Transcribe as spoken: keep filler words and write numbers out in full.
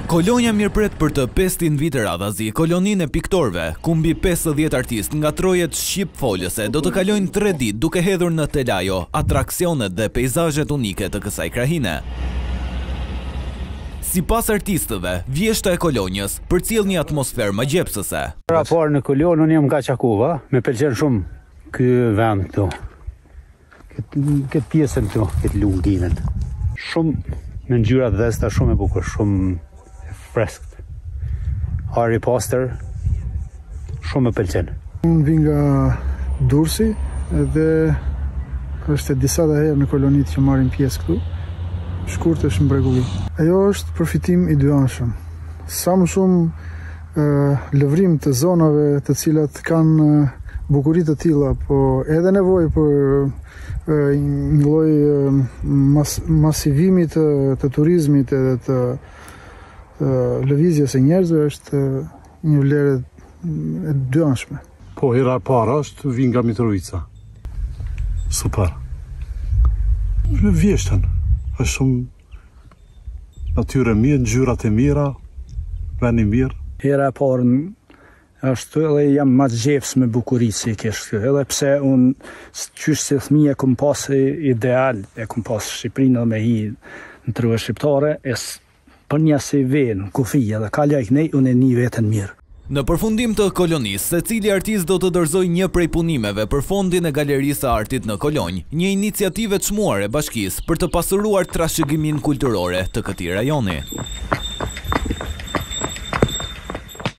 Kolonja mirëpret për të pesëdhjetë vite radhazi koloninë e piktorëve, ku mbi pesëdhjetë artistë nga trojet shqip-folëse do të kalojnë tre ditë duke hedhur në telajo atraksionet dhe peizazhet unike të kësaj krahine. Sipas artistëve, vjeshta e kolonjës përcjell një atmosferë magjepsëse. Para parë në Kolonjë unë jam nga Çakuva, më pëlqen shumë ky vend këtu. Këtë pjesën këtu, këtë lunginën. Shumë me ngjyra të dhësta, shumë e bukur, shumë freskt. Harry Potter, shumë më pëlqen. Unë vi nga Durrësi edhe është e disa dhe herë në kolonitë që marrin pjesë këtu. Shkurt është mbrekulli. Ajo është përfitim i dyanshëm. Sa më shumë uh, lëvrim të zonave të cilat kanë uh, bukuri të tilla, po edhe nevojë për uh, një lloj uh, mas, masivimi të, të turizmit edhe të uh, lëvizjes së njerëzve është uh, një vlerë e dyanshme. Po hera e para është vi nga Mitrovica. Super. Vjeshtën. Është shumë natyrë e mirë, ngjyrat e mira, vend i mirë. Hera e parë është edhe jam magjepës me bukurinë që kesh këtu. Edhe pse unë qysh si fëmijë e kam pas ideal, e kam pas Shqipërinë me hi në trua shqiptare, e për një se vjen, kufi edhe kalja i kënej, unë e një vetën mirë. Në përfundim të kolonisë, secili artist do të dorëzojë një prej punimeve për fondin e Galerisë së Artit në Kolonjë, një iniciativë e çmuar e bashkisë për të pasuruar trashëgiminë kulturore të këtij rajoni.